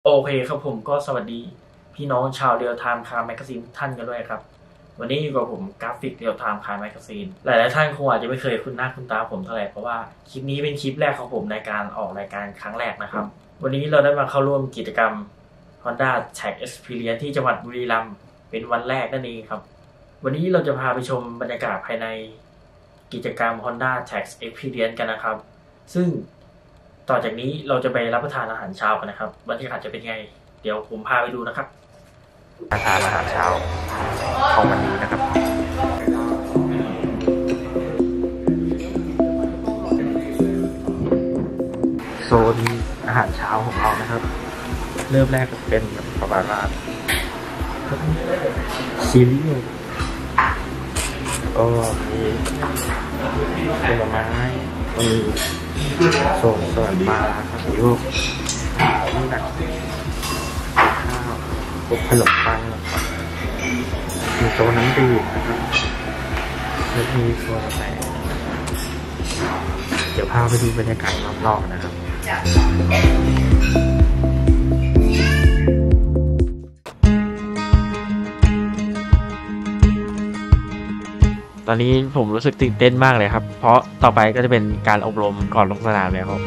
เคครับผมก็สวัสดีพี่น้องชาวเรียลไทม์คาร์แมกกาซีนท่านกันด้วยครับวันนี้อยู่กับผมกราฟิกเรียลไทม์คาร์แมกกาซีนหลายๆท่านคงอาจจะไม่เคยคุ้นหน้าคุ้นตาผมเท่าไหร่เพราะว่าคลิปนี้เป็นคลิปแรกของผมในการออกรายการครั้งแรกนะครับวันนี้เราได้มาเข้าร่วมกิจกรรม Honda Tag Experience ที่จังหวัดบุรีรัมย์เป็นวันแรกนั่นเองครับวันนี้เราจะพาไปชมบรรยากาศภายในกิจกรรม Honda Tag Experience กันนะครับซึ่งต่อจากนี้เราจะไปรับประทานอาหารเช้ากันนะครับบรรยากาศจะเป็นไงเดี๋ยวผมพาไปดูนะครับทานอาหารเช้าของวันนี้นะครับโซนอาหารเช้าของเรานะครับเริ่มแรกเป็นประมาณว่าซีรีส์ก็มีผลไม้มีโซนสลัดปลาครับมีพวกนี่แบบข้าวพวกขนมปังมีโซนน้ำดื่มนะครับแล้วมีโซนอะไรเดี๋ยวพาไปดูบรรยากาศรอบๆนะครับตอนนี้ผมรู้สึกตื่นเต้นมากเลยครับเพราะต่อไปก็จะเป็นการอบรมก่อนลงสนามแล้วครับ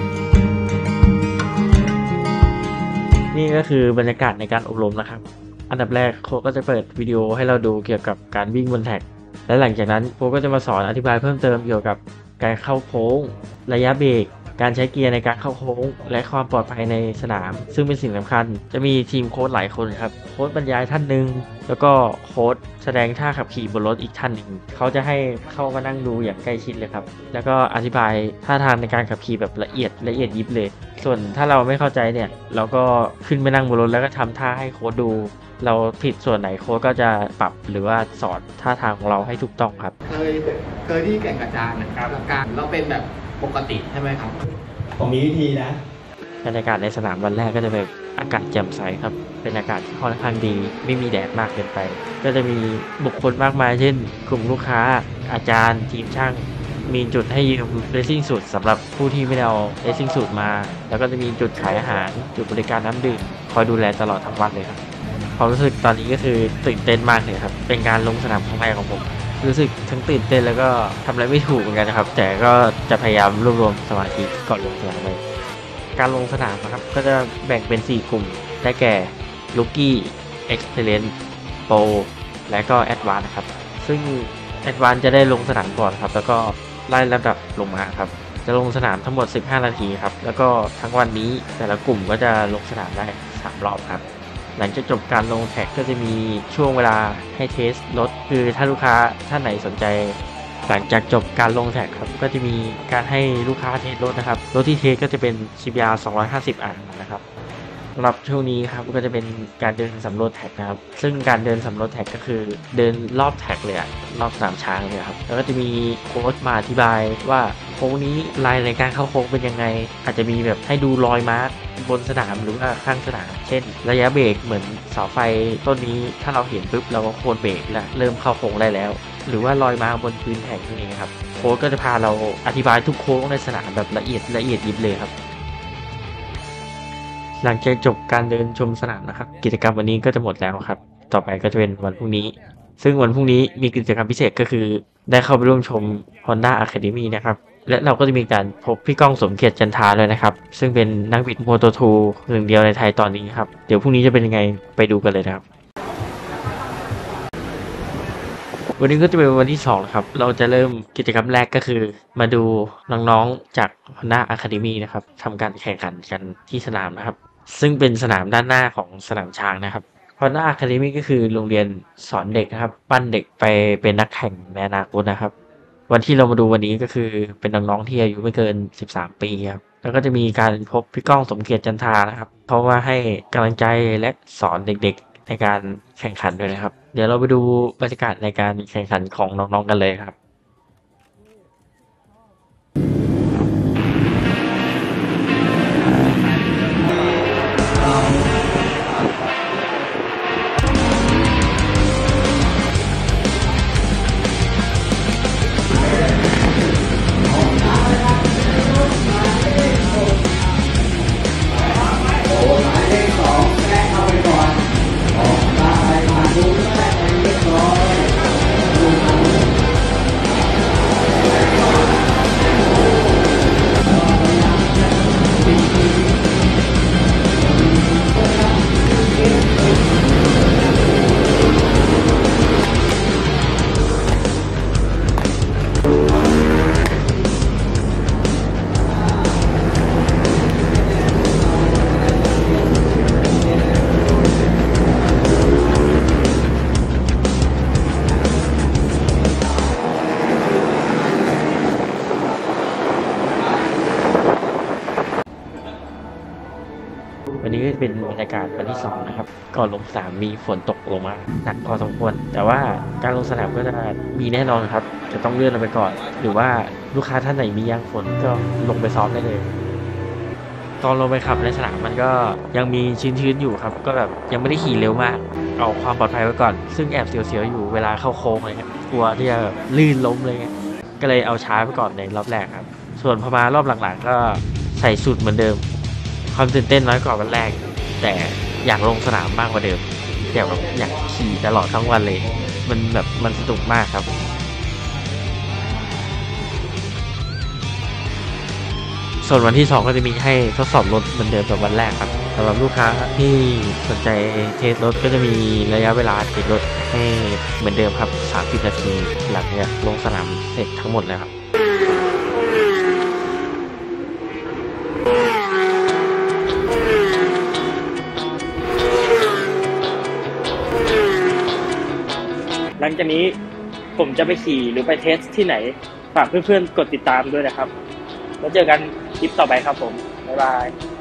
นี่ก็คือบรรยากาศในการอบรมนะครับอันดับแรกโค้ชก็จะเปิดวิดีโอให้เราดูเกี่ยวกับการวิ่งบนแท็กและหลังจากนั้นโค้ชก็จะมาสอนอธิบายเพิ่มเติมเกี่ยวกับการเข้าโค้งระยะเบรกการใช้เกียร์ในการเข้าโค้งและความปลอดภัยในสนามซึ่งเป็นสิ่งสำคัญจะมีทีมโค้ชหลายคนครับโค้ชบรรยายท่านหนึ่งแล้วก็โค้ชแสดงท่าขับขี่บนรถอีกท่านหนึ่งเขาจะให้เข้ามานั่งดูอย่างใกล้ชิดเลยครับแล้วก็อธิบายท่าทางในการขับขี่แบบละเอียดยิบเลยส่วนถ้าเราไม่เข้าใจเนี่ยเราก็ขึ้นไปนั่งบนรถแล้วก็ทำท่าให้โค้ชดูเราผิดส่วนไหนโค้ชก็จะปรับหรือว่าสอนท่าทางของเราให้ถูกต้องครับเคยที่แก่งกระจานนะครับหลักการเราเป็นแบบปกติใช่ไหมครับผมมีวิธีนะบรรยากาศในสนามวันแรกก็จะเป็นอากาศแจ่มใสครับเป็นอากาศที่ค่อนข้างดีไม่มีแดดมากเกินไปก็จะมีบุคคลมากมายเช่นกลุ่มลูกค้าอาจารย์ทีมช่างมีจุดให้ยืมเรซซิ่งสูตรสำหรับผู้ที่ไม่ได้เอาเรซซิ่งสูตรมาแล้วก็จะมีจุดขายอาหารจุดบริการน้ำดื่มคอยดูแลตลอดทั้งวันเลยครับความรู้สึกตอนนี้ก็คือตื่นเต้นมากเลยครับเป็นการลงสนามครั้งแรกของผมรู้สึกทั้งตื่นเต้นแล้วก็ทำอะไรไม่ถูกเหมือนกันนะครับแต่ก็จะพยายามรวบรวมสมาธิก่อนลงสนามเลยการลงสนามนะครับก็จะแบ่งเป็น4กลุ่มได้แก่ Rookie Experience Pro และก็ Advance นะครับซึ่ง Advance จะได้ลงสนามก่อนครับแล้วก็ไล่ลำดับลงมาครับจะลงสนามทั้งหมด15นาทีครับแล้วก็ทั้งวันนี้แต่ละกลุ่มก็จะลงสนามได้3รอบครับหลังจากจบการลงแท็กก็จะมีช่วงเวลาให้เทสรถคือถ้าลูกค้าท่านไหนสนใจหลังจากจบการลงแท็กครับก็จะมีการให้ลูกค้าเทสรถนะครับรถที่เทสก็จะเป็น CBR 250 R นะครับสำหรับช่วงนี้ครับก็จะเป็นการเดินสำรวจแท็กนะครับซึ่งการเดินสำรวจแท็กก็คือเดินรอบแท็กเลยอะรอบสนามช้างเลยครับแล้วก็จะมีโค้ชมาอธิบายว่าโค้งนี้ลายในการเข้าโค้งเป็นยังไงอาจจะมีแบบให้ดูรอยมาร์กบนสนามหรือว่าข้างสนามเช่นระยะเบรกเหมือนเสาไฟต้นนี้ถ้าเราเห็นปุ๊บเราก็ควรเบรกและเริ่มเข้าโค้งได้แล้วหรือว่ารอยมาร์กบนพื้นแท็กนี่ครับโค้ชก็จะพาเราอธิบายทุกโค้งในสนามแบบละเอียดยิบเลยครับหลังจากจบการเดินชมสนามนะครับกิจกรรมวันนี้ก็จะหมดแล้วครับต่อไปก็จะเป็นวันพรุ่งนี้ซึ่งวันพรุ่งนี้มีกิจกรรมพิเศษก็คือได้เข้าไปร่วมชม Honda Academy นะครับและเราก็จะมีการพบพี่ก้องสมเกียรติจันทาเลยนะครับซึ่งเป็นนักบิดโมโต2หนึ่งเดียวในไทยตอนนี้ครับเดี๋ยวพรุ่งนี้จะเป็นยังไงไปดูกันเลยนะครับวันนี้ก็จะเป็นวันที่2ครับเราจะเริ่มกิจกรรมแรกก็คือมาดูน้องๆจาก Honda Academy นะครับทำการแข่งขันกันที่สนามนะครับซึ่งเป็นสนามด้านหน้าของสนามช้างนะครับ Honda Academy ก็คือโรงเรียนสอนเด็กนะครับปั้นเด็กไปเป็นนักแข่งในอนาคตนะครับวันที่เรามาดูวันนี้ก็คือเป็นน้องๆที่อายุไม่เกิน13ปีครับแล้วก็จะมีการพบพี่ก้องสมเกียรติจันทานะครับเพราะว่าให้กำลังใจและสอนเด็กๆในการแข่งขันด้วยนะครับเดี๋ยวเราไปดูบรรยากาศในการแข่งขันของน้องๆกันเลยครับหมายเลข2 บรรยากาศวันที่2นะครับก่อนลงสนามมีฝนตกลงมาหนักพอสมควรแต่ว่าการลงสนามก็จะมีแน่นอนครับจะต้องเลื่อนไปก่อนหรือว่าลูกค้าท่านไหนมียางฝนก็ลงไปซ้อมได้เลยตอนลงไปขับในสนามมันก็ยังมีชื้นๆอยู่ครับก็แบบยังไม่ได้ขี่เร็วมากเอาความปลอดภัยไว้ก่อนซึ่งแอบเสียวๆอยู่เวลาเข้าโค้งอะไรเงี้ยกลัวที่จะลื่นล้มเลยก็เลยเอาช้าไปก่อนในรอบแรกครับส่วนพอมารอบหลังๆก็ใส่สูตรเหมือนเดิมความตื่นเต้นน้อยกว่าวันแรกแต่อยากลงสนามมากกว่าเดิมอยากขี่ตลอดทั้งวันเลยมันสนุกมากครับส่วนวันที่2ก็จะมีให้ทดสอบรถเหมือนเดิมกับวันแรกครับสำหรับลูกค้าที่สนใจเทสรถก็จะมีระยะเวลาเทสรถให้เหมือนเดิมครับ30 นาทีหลังจากลงสนามเสร็จทั้งหมดแล้วครับหลังจากนี้ผมจะไปขี่หรือไปเทสที่ไหนฝากเพื่อนๆกดติดตามด้วยนะครับแล้วเจอกันคลิปต่อไปครับผมบ๊ายบาย